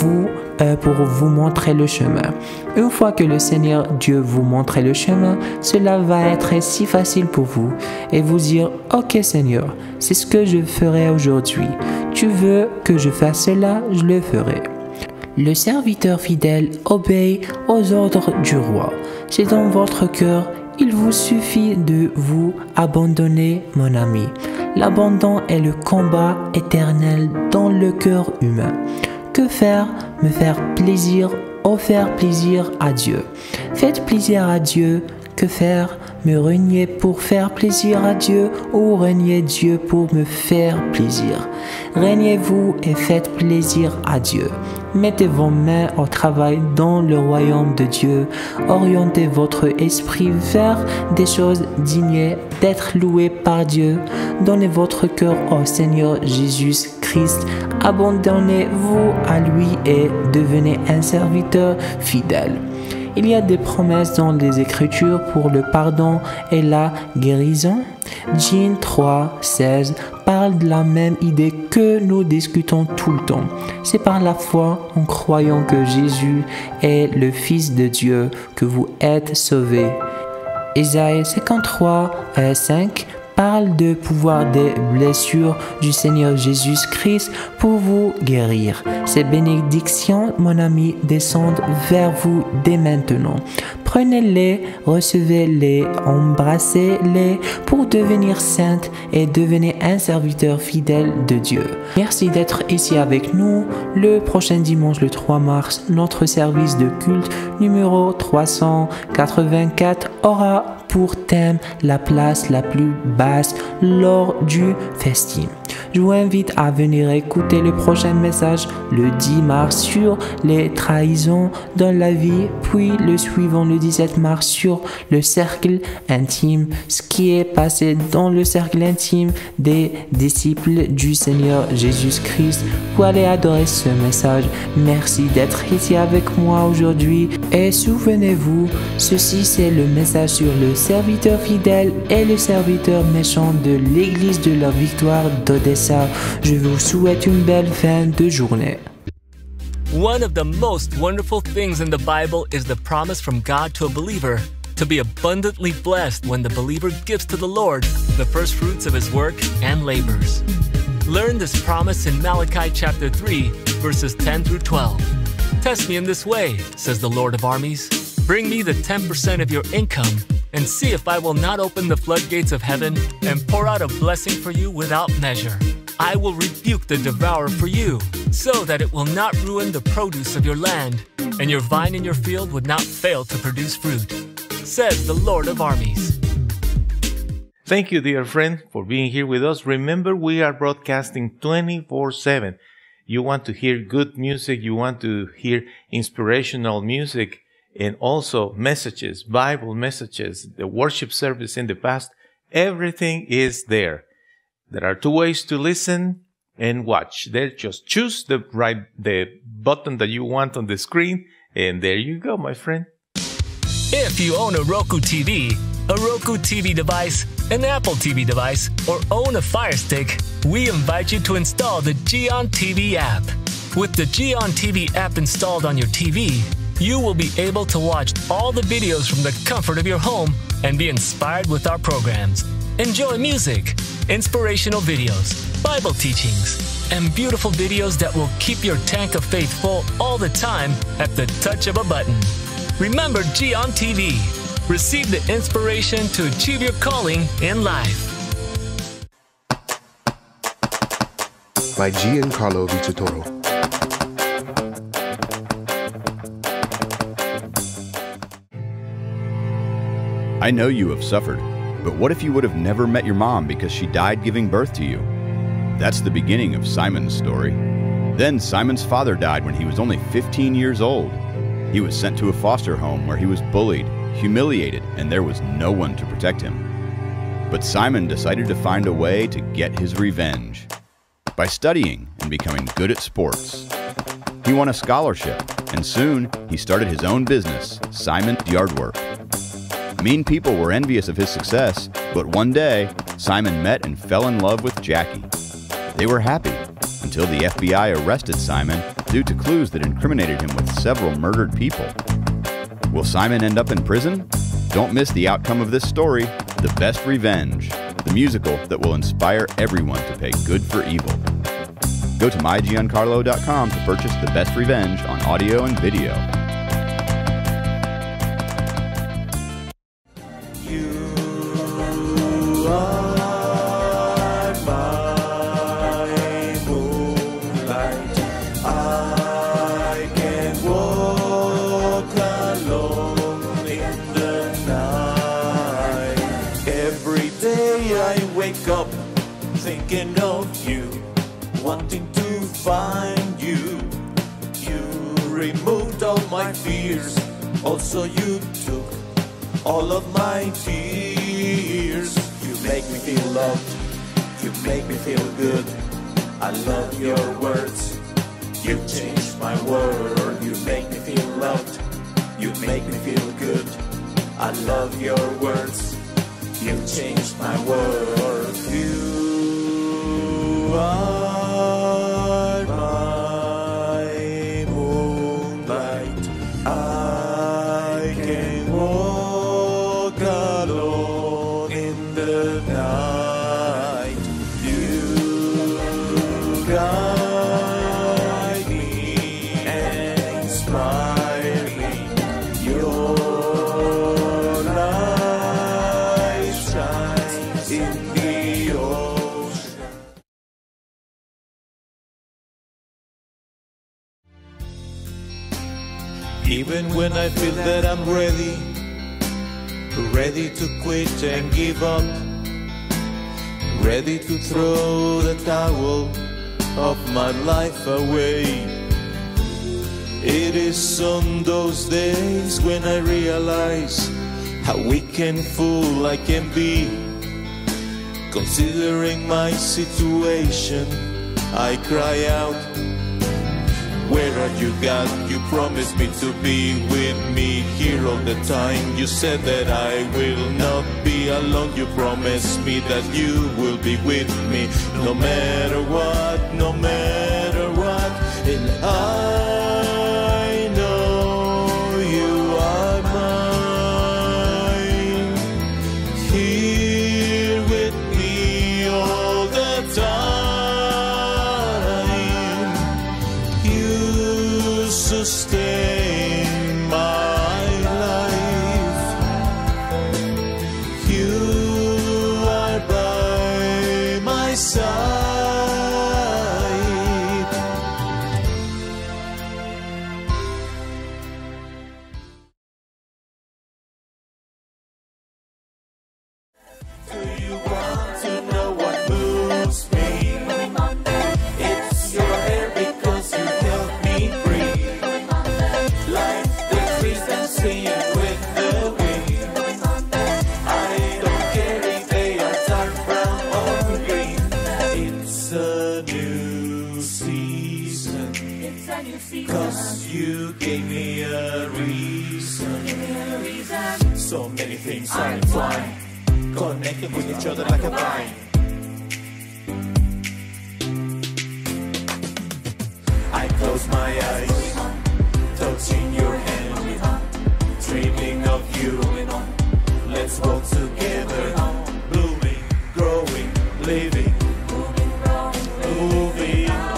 pour vous montrer le chemin. Une fois que le Seigneur Dieu vous montre le chemin, cela va être si facile pour vous et vous dire « Ok Seigneur, c'est ce que je ferai aujourd'hui. Tu veux que je fasse cela, je le ferai. » Le serviteur fidèle obéit aux ordres du roi. C'est dans votre cœur, il vous suffit de vous abandonner, mon ami. L'abandon est le combat éternel dans le cœur humain. Que faire? Me faire plaisir, offrir plaisir à Dieu. Faites plaisir à Dieu. Que faire? Me renier pour faire plaisir à Dieu ou renier Dieu pour me faire plaisir? Reniez-vous et faites plaisir à Dieu. Mettez vos mains au travail dans le royaume de Dieu. Orientez votre esprit vers des choses dignes d'être louées par Dieu. Donnez votre cœur au Seigneur Jésus-Christ. Abandonnez-vous à lui et devenez un serviteur fidèle. Il y a des promesses dans les Écritures pour le pardon et la guérison. Jean 3:16 parle de la même idée que nous discutons tout le temps. C'est par la foi, en croyant que Jésus est le Fils de Dieu, que vous êtes sauvés. Ésaïe 53:5 parle de pouvoir des blessures du Seigneur Jésus-Christ pour vous guérir. Ces bénédictions, mon ami, descendent vers vous dès maintenant. Prenez-les, recevez-les, embrassez-les pour devenir saintes et devenir un serviteur fidèle de Dieu. Merci d'être ici avec nous. Le prochain dimanche, le 3 mars, notre service de culte numéro 384 aura pour thème la place la plus basse lors du festin. Je vous invite à venir écouter le prochain message le 10 mars sur les trahisons dans la vie, puis le suivant le 17 mars sur le cercle intime, ce qui est passé dans le cercle intime des disciples du Seigneur Jésus-Christ. Vous allez adorer ce message. Merci d'être ici avec moi aujourd'hui et souvenez-vous, ceci c'est le message sur le serviteur fidèle et le serviteur méchant de l'église de la victoire d'Odessa. Je vous souhaite une belle fin de journée. One of the most wonderful things in the Bible is the promise from God to a believer to be abundantly blessed when the believer gives to the Lord the first fruits of his work and labors. Learn this promise in Malachi chapter 3, verses 10 through 12. Test me in this way, says the Lord of armies. Bring me the 10% of your income and see if I will not open the floodgates of heaven and pour out a blessing for you without measure. I will rebuke the devourer for you, so that it will not ruin the produce of your land, and your vine in your field would not fail to produce fruit, says the Lord of armies. Thank you, dear friend, for being here with us. Remember, we are broadcasting 24/7. You want to hear good music, you want to hear inspirational music, and also messages, Bible messages, the worship service in the past. Everything is there. There are two ways to listen and watch. There, just choose the button that you want on the screen, and there you go, my friend. If you own a Roku TV, a Roku TV device, an Apple TV device, or own a Fire Stick, we invite you to install the Gion TV app. With the Gion TV app installed on your TV, you will be able to watch all the videos from the comfort of your home and be inspired with our programs. Enjoy music, inspirational videos, Bible teachings, and beautiful videos that will keep your tank of faith full all the time at the touch of a button. Remember Gion TV. Receive the inspiration to achieve your calling in life. By Giancarlo Vitatoro. I know you have suffered, but what if you would have never met your mom because she died giving birth to you? That's the beginning of Simon's story. Then Simon's father died when he was only 15 years old. He was sent to a foster home where he was bullied, humiliated, and there was no one to protect him. But Simon decided to find a way to get his revenge by studying and becoming good at sports. He won a scholarship, and soon he started his own business, Simon's Yardwork. Mean people were envious of his success, but one day, Simon met and fell in love with Jackie. They were happy until the FBI arrested Simon due to clues that incriminated him with several murdered people. Will Simon end up in prison? Don't miss the outcome of this story, The Best Revenge, the musical that will inspire everyone to pay good for evil. Go to mygiancarlo.com to purchase The Best Revenge on audio and video. Thinking of you, wanting to find you. You removed all my fears, also you took all of my tears. You make me feel loved, you make me feel good. I love your words, you changed my world. You make me feel loved, you make me feel good. I love your words, you changed my world. You are my moonlight. I can walk alone in the night. You guide me and inspire me. Your Even when I feel that I'm ready to quit and give up, ready to throw the towel of my life away. It is on those days when I realize how weak and fool I can be. Considering my situation, I cry out, where are you, God? You promised me to be with me here all the time. You said that I will not be alone. You promised me that you will be with me no matter what, no matter what. And I know you are mine, here with me all the time. You sustain my life. You are by my side. Do you want to know what moves me? It's your hair because you help me breathe, like the trees dancing with the wind. I don't care if they are dark brown or green. It's a new season, 'cause you gave me a reason. So many things are entwined, connected with each other like a vine. I close my eyes, touching your hand, dreaming of you. Let's walk together, blooming, growing, living, moving on, moving on.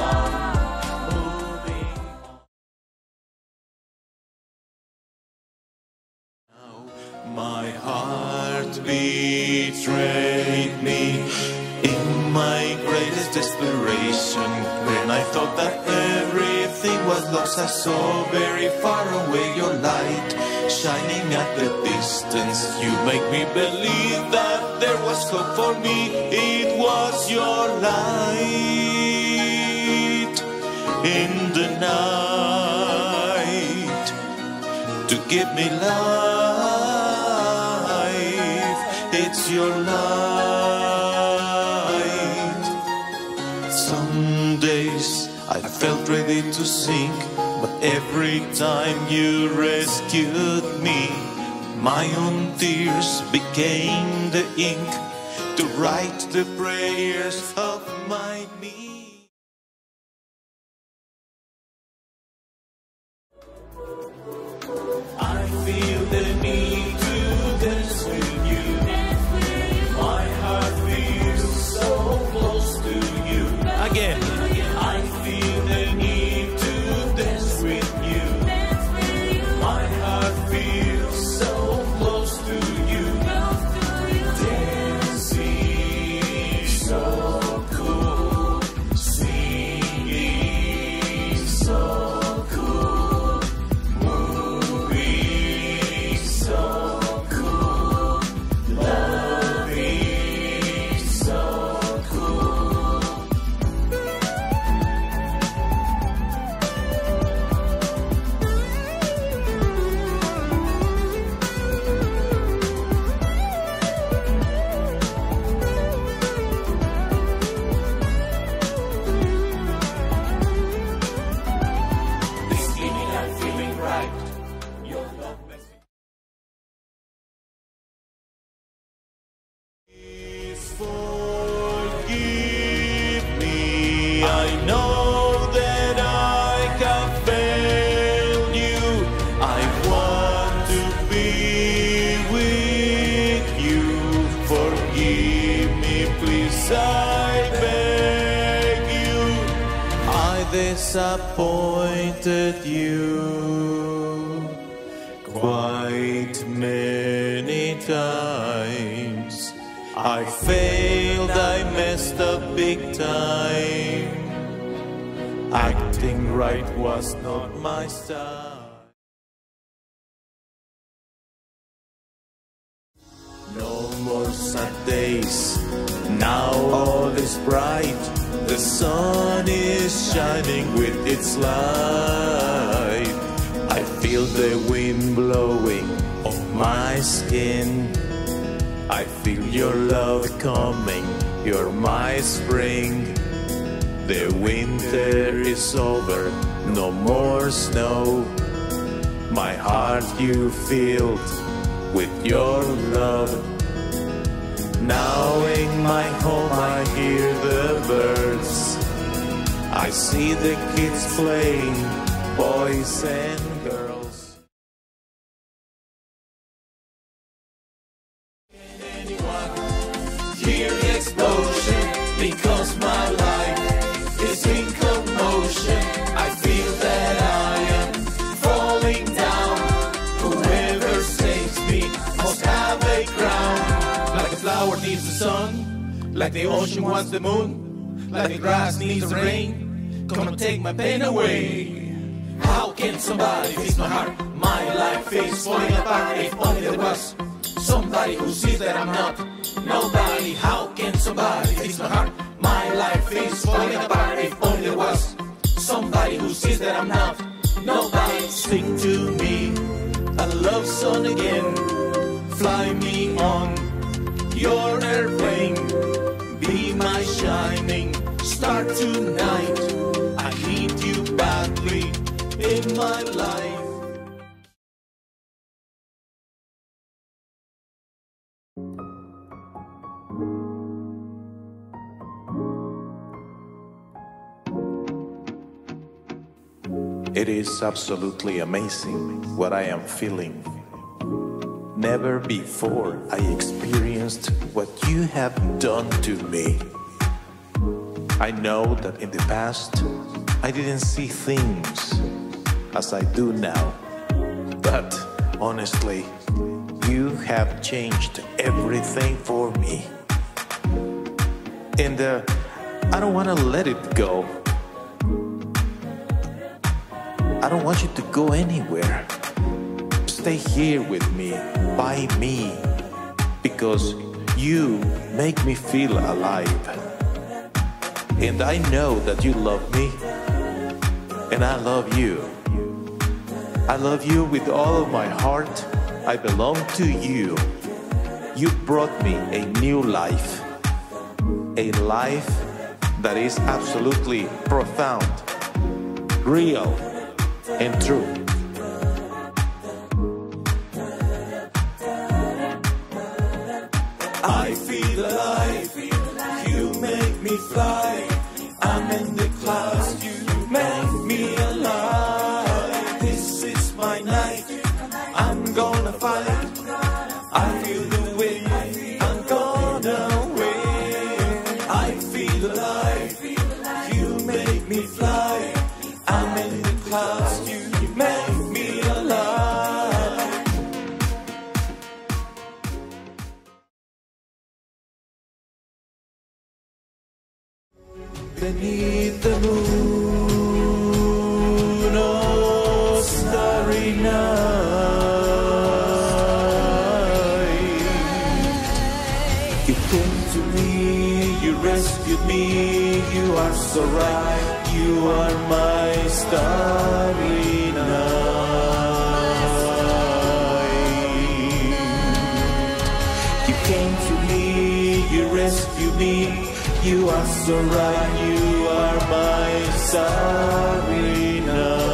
My heart betrayed me in my greatest desperation. When I thought that everything was lost, I saw very far away your light shining at the distance. You make me believe that there was hope for me. It was your light in the night to give me life. It's your light. Some days I felt ready to sink, but every time you rescued me, my own tears became the ink to write the prayers of my need. I feel the need to dance with you. My heart feels so close to you. Again, I feel the need to dance with you. My heart feels so close to you. Dancing so cool, singing so cool, moving so cool, loving so cool. This evening I'm feeling right. Your love makes me. Please forgive me. I know that I have failed you. I want to be with you. Forgive me, please, I beg you. I disappointed you quite many times. I failed, I messed up big time. Acting right was not my style. place. Now all is bright, the sun is shining with its light. I feel the wind blowing on my skin. I feel your love coming, you're my spring. The winter is over, no more snow. My heart you filled with your love. Now in my home I hear the birds. I see the kids playing, boys and girls. Can anyone hear the explosion? Because my life is in commotion. I feel that I am falling down. Whoever saves me must have a crown. Like a flower needs the sun, like the ocean wants the moon, like the grass needs the rain. Come and take my pain away. How can somebody fix my heart? My life is falling apart. If only there was somebody who sees that I'm not nobody. How can somebody fix my heart? My life is falling apart. If only there was somebody who sees that I'm not nobody. Sing to me a love song again. Fly me on your airplane. Be my shining star tonight. I need you badly in my life. It is absolutely amazing what I am feeling. Never before I experienced what you have done to me. I know that in the past I didn't see things as I do now, but honestly, you have changed everything for me. And I don't want to let it go. I don't want you to go anywhere. Stay here with me, by me, because you make me feel alive. And I know that you love me, and I love you. I love you with all of my heart. I belong to you. You brought me a new life, a life that is absolutely profound, real, and true. I feel alive, you make me fly. I'm in the clouds, you make me alive. This is my night, I'm gonna fight. I feel the wind, I'm gonna win. I feel alive, you make me fly. I'm in the clouds, you make me alive. Beneath the moon, oh starry night, you came to me, you rescued me, you are so right. You are my starry night. You came to me, you rescued me. You are so right. You are my starry night.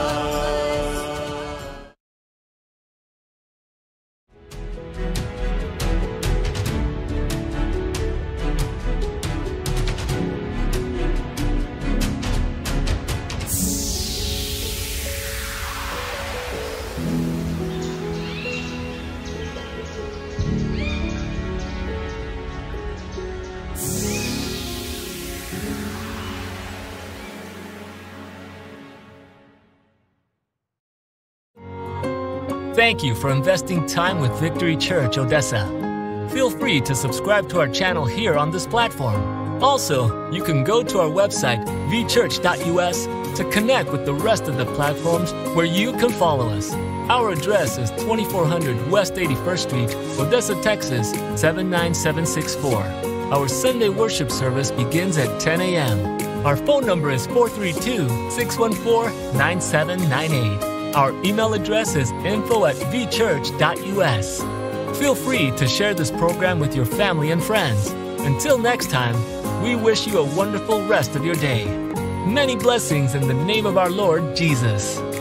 Thank you for investing time with Victory Church Odessa. Feel free to subscribe to our channel here on this platform. Also, you can go to our website, vchurch.us, to connect with the rest of the platforms where you can follow us. Our address is 2400 West 81st Street, Odessa, Texas 79764. Our Sunday worship service begins at 10 a.m. Our phone number is 432-614-9798. Our email address is info@vchurch.us. Feel free to share this program with your family and friends. Until next time, we wish you a wonderful rest of your day. Many blessings in the name of our Lord Jesus.